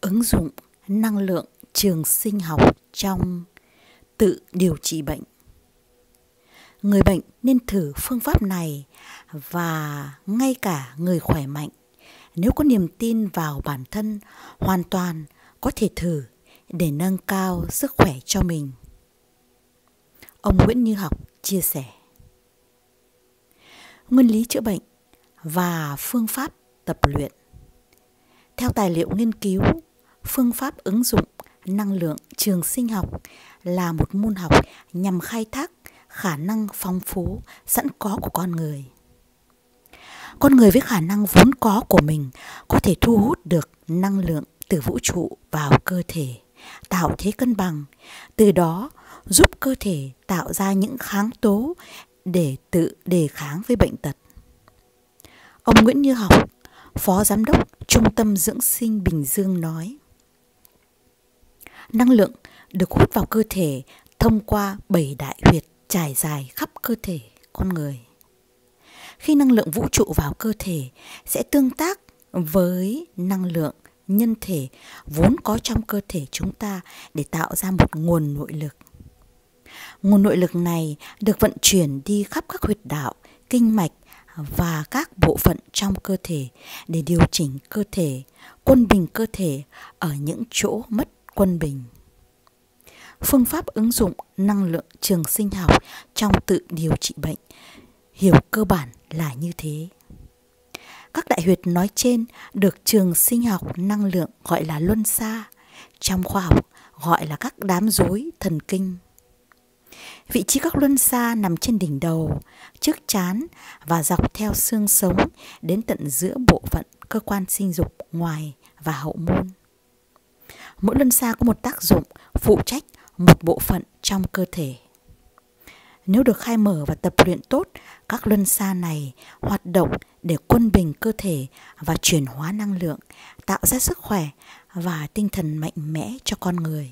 Ứng dụng năng lượng trường sinh học trong tự điều trị bệnh. Người bệnh nên thử phương pháp này và ngay cả người khỏe mạnh, nếu có niềm tin vào bản thân, hoàn toàn có thể thử để nâng cao sức khỏe cho mình. Ông Nguyễn Như Học chia sẻ. Nguyên lý chữa bệnh và phương pháp tập luyện. Theo tài liệu nghiên cứu, phương pháp ứng dụng năng lượng trường sinh học là một môn học nhằm khai thác khả năng phong phú sẵn có của con người. Con người với khả năng vốn có của mình có thể thu hút được năng lượng từ vũ trụ vào cơ thể, tạo thế cân bằng, từ đó giúp cơ thể tạo ra những kháng tố để tự đề kháng với bệnh tật. Ông Nguyễn Như Học, Phó Giám đốc Trung tâm Dưỡng sinh Bình Dương nói, năng lượng được hút vào cơ thể thông qua 7 đại huyệt trải dài khắp cơ thể con người. Khi năng lượng vũ trụ vào cơ thể sẽ tương tác với năng lượng nhân thể vốn có trong cơ thể chúng ta để tạo ra một nguồn nội lực. Nguồn nội lực này được vận chuyển đi khắp các huyệt đạo, kinh mạch và các bộ phận trong cơ thể để điều chỉnh cơ thể, quân bình cơ thể ở những chỗ mất quân bình. Phương pháp ứng dụng năng lượng trường sinh học trong tự điều trị bệnh hiểu cơ bản là như thế. Các đại huyệt nói trên được trường sinh học năng lượng gọi là luân xa, trong khoa học gọi là các đám rối thần kinh. Vị trí các luân xa nằm trên đỉnh đầu, trước trán và dọc theo xương sống đến tận giữa bộ phận cơ quan sinh dục ngoài và hậu môn. Mỗi luân xa có một tác dụng phụ trách một bộ phận trong cơ thể. Nếu được khai mở và tập luyện tốt, các luân xa này hoạt động để quân bình cơ thể và chuyển hóa năng lượng, tạo ra sức khỏe và tinh thần mạnh mẽ cho con người.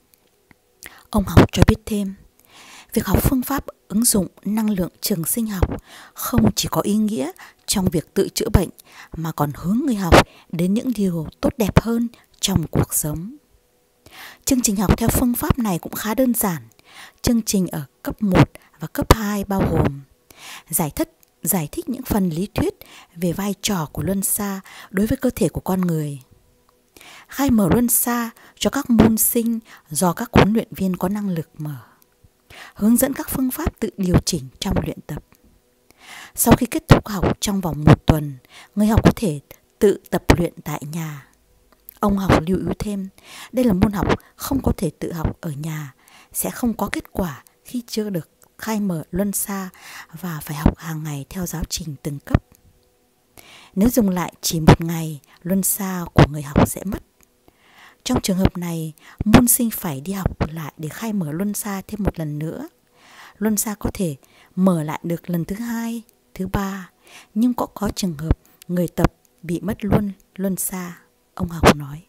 Ông Học cho biết thêm, việc học phương pháp ứng dụng năng lượng trường sinh học không chỉ có ý nghĩa trong việc tự chữa bệnh mà còn hướng người học đến những điều tốt đẹp hơn trong cuộc sống. Chương trình học theo phương pháp này cũng khá đơn giản. Chương trình ở cấp 1 và cấp 2 bao gồm giải thích những phần lý thuyết về vai trò của luân xa đối với cơ thể của con người, khai mở luân xa cho các môn sinh do các huấn luyện viên có năng lực mở, hướng dẫn các phương pháp tự điều chỉnh trong luyện tập. Sau khi kết thúc học trong vòng 1 tuần, người học có thể tự tập luyện tại nhà. Ông Học lưu ý thêm, đây là môn học không có thể tự học ở nhà, sẽ không có kết quả khi chưa được khai mở luân xa và phải học hàng ngày theo giáo trình từng cấp. Nếu dừng lại chỉ 1 ngày, luân xa của người học sẽ mất. Trong trường hợp này, môn sinh phải đi học lại để khai mở luân xa thêm 1 lần nữa. Luân xa có thể mở lại được lần thứ 2, thứ 3, nhưng có trường hợp người tập bị mất luôn luân xa, ông Học nói.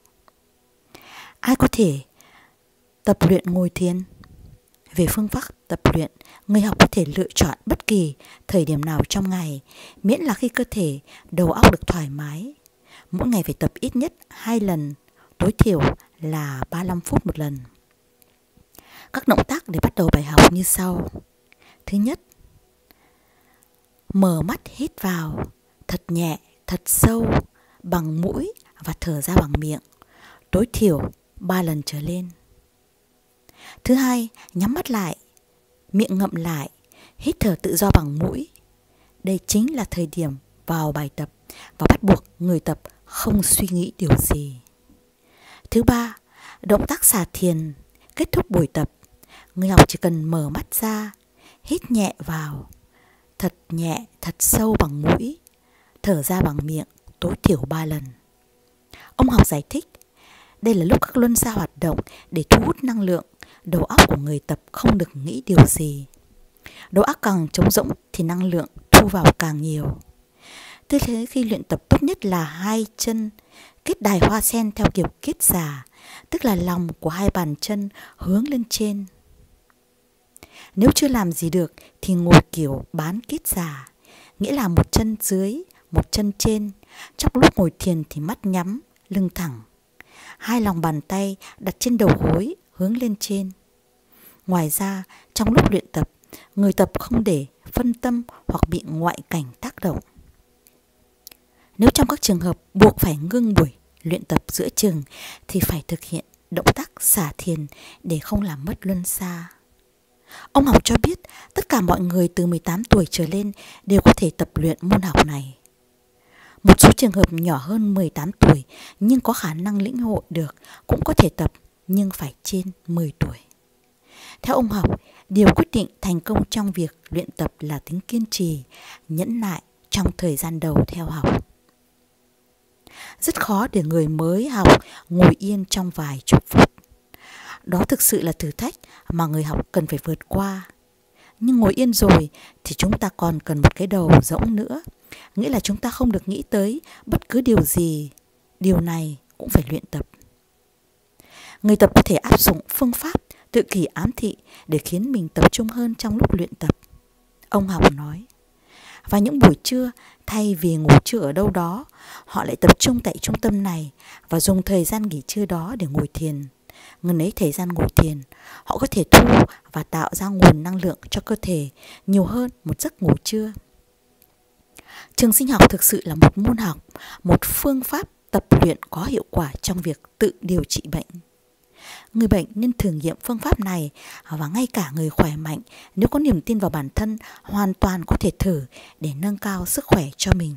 Ai có thể tập luyện ngồi thiền? Về phương pháp tập luyện, người học có thể lựa chọn bất kỳ thời điểm nào trong ngày, miễn là khi cơ thể, đầu óc được thoải mái. Mỗi ngày phải tập ít nhất 2 lần, tối thiểu là 35 phút 1 lần. Các động tác để bắt đầu bài học như sau. Thứ nhất, mở mắt hít vào thật nhẹ, thật sâu bằng mũi và thở ra bằng miệng, tối thiểu 3 lần trở lên. Thứ hai, nhắm mắt lại, miệng ngậm lại, hít thở tự do bằng mũi. Đây chính là thời điểm vào bài tập và bắt buộc người tập không suy nghĩ điều gì. Thứ ba, động tác xả thiền kết thúc buổi tập. Người học chỉ cần mở mắt ra, hít nhẹ vào, thật nhẹ, thật sâu bằng mũi, thở ra bằng miệng, tối thiểu 3 lần. Ông Học giải thích, đây là lúc các luân xa hoạt động để thu hút năng lượng, đầu óc của người tập không được nghĩ điều gì. Đầu óc càng trống rỗng thì năng lượng thu vào càng nhiều. Tư thế khi luyện tập tốt nhất là 2 chân kết đài hoa sen theo kiểu kết già, tức là lòng của 2 bàn chân hướng lên trên. Nếu chưa làm gì được thì ngồi kiểu bán kết già, nghĩa là 1 chân dưới, 1 chân trên. Trong lúc ngồi thiền thì mắt nhắm, lưng thẳng. hai lòng bàn tay đặt trên đầu gối hướng lên trên. Ngoài ra, trong lúc luyện tập, người tập không để phân tâm hoặc bị ngoại cảnh tác động. Nếu trong các trường hợp buộc phải ngưng buổi luyện tập giữa chừng thì phải thực hiện động tác xả thiền để không làm mất luân xa. Ông học cho biết tất cả mọi người từ 18 tuổi trở lên đều có thể tập luyện môn học này. Một số trường hợp nhỏ hơn 18 tuổi nhưng có khả năng lĩnh hội được cũng có thể tập, nhưng phải trên 10 tuổi. Theo ông học, điều quyết định thành công trong việc luyện tập là tính kiên trì, nhẫn nại trong thời gian đầu theo học. Rất khó để người mới học ngồi yên trong vài chục phút. Đó thực sự là thử thách mà người học cần phải vượt qua. Nhưng ngồi yên rồi thì chúng ta còn cần một cái đầu rỗng nữa. Nghĩa là chúng ta không được nghĩ tới bất cứ điều gì. Điều này cũng phải luyện tập. Người tập có thể áp dụng phương pháp tự kỷ ám thị để khiến mình tập trung hơn trong lúc luyện tập. Ông học nói. Và những buổi trưa, thay vì ngủ trưa ở đâu đó, họ lại tập trung tại trung tâm này và dùng thời gian nghỉ trưa đó để ngồi thiền. Ngần ấy thời gian ngồi thiền, họ có thể thu và tạo ra nguồn năng lượng cho cơ thể nhiều hơn một giấc ngủ trưa. Trường sinh học thực sự là một môn học, một phương pháp tập luyện có hiệu quả trong việc tự điều trị bệnh. Người bệnh nên thử nghiệm phương pháp này, và ngay cả người khỏe mạnh nếu có niềm tin vào bản thân hoàn toàn có thể thử để nâng cao sức khỏe cho mình.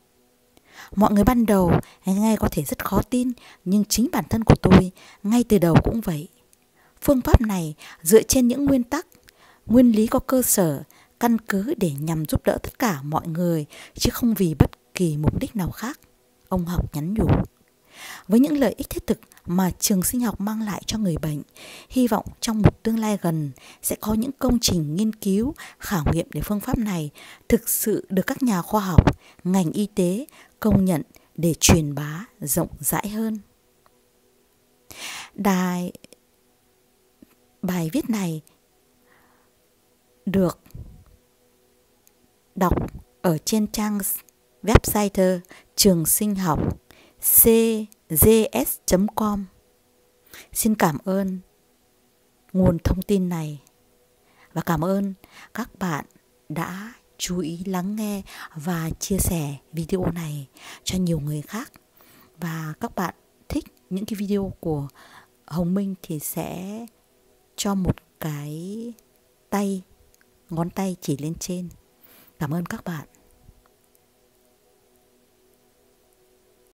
Mọi người ban đầu nghe có thể rất khó tin, nhưng chính bản thân của tôi ngay từ đầu cũng vậy. Phương pháp này dựa trên những nguyên tắc, nguyên lý có cơ sở, căn cứ để nhằm giúp đỡ tất cả mọi người chứ không vì bất kỳ mục đích nào khác, ông học nhắn nhủ. Với những lợi ích thiết thực mà trường sinh học mang lại cho người bệnh, hy vọng trong một tương lai gần sẽ có những công trình nghiên cứu, khảo nghiệm để phương pháp này thực sự được các nhà khoa học, ngành y tế công nhận để truyền bá rộng rãi hơn. Bài viết này được đọc ở trên trang website trường sinh học cgs.com. Xin cảm ơn nguồn thông tin này và cảm ơn các bạn đã chú ý lắng nghe và chia sẻ video này cho nhiều người khác. Và các bạn thích những cái video của Hồng Minh thì sẽ cho một cái ngón tay chỉ lên trên. Cảm ơn các bạn.